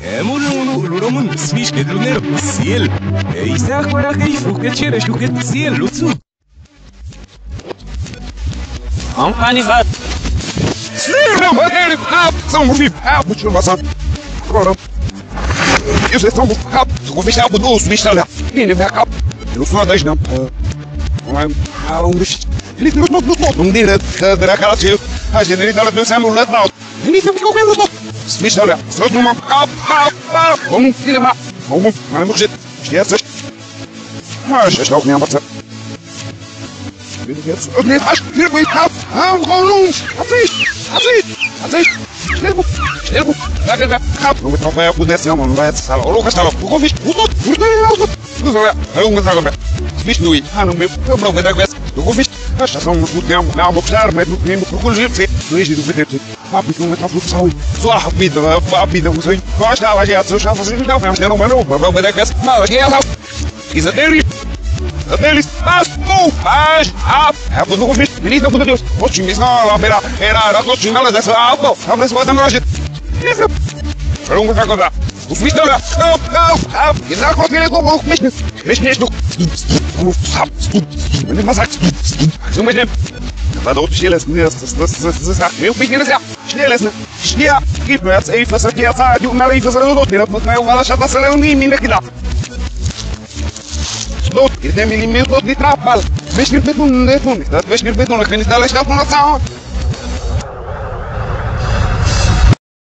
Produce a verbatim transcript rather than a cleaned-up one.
Emulul român, smiș, că drunel, ciel. Ei se acuerda că îi fucă cere, știu că ciel, luțu. Am canivat. Não, ele são os vivos, tio Vassan. Agora, eu sei são os vivos, o bicho é o doce, bicho é o ele vai acabar. Eu sou a das não. Ah, um bicho. Ele não não não não dira, dira aquela tio. A gente ele dá dois anos lá não. Ele tem que comer o bicho é só numa cap, cap, cap. Vamos tirar mais. Vamos, vamos jeito. Esquece. Mas já está o minha massa. Eu nem acho que ele vai ah, um rolão. Assim. Assim, assim, schnell, schnell, da da da, não vai vai poder ser uma não vai essa sala, o castelo, o convite, o todo, o todo, o todo, é um casal bem, visto aí, ah não me, eu não vou dar coisa, o convite, a estação no tempo, não vou precisar, mas no tempo, o convite, tu és do V T, ah porque não está fluxo, só a vida, a vida, o sonho, gosta, a gente, já fazendo não, mas não, mas não, vamos dar coisa, mas é lá, is it there? Deles, mas, não, mas, ah, é tudo com bicho, menino, meu Deus, o time não, era, era, era, o time não, dessa, ah, pô, a pressa vai dar noite, isso, não vou fazer, o bicho não, não, não, ah, e não consegue com o bicho, bicho, bicho, como sabe, ele mas aqui, não me lembro, vai dar outro chiles, meu pequeno, chiles, né, chia, que não é aí, faz aqui, essa, de uma lei, faz o outro, não, não, ela já tá sendo um menino aqui lá. Ele tem milímetros de trabalho. Vês que ele fez um dedo, vês que ele fez um dedo, ele está lá, está com a noção.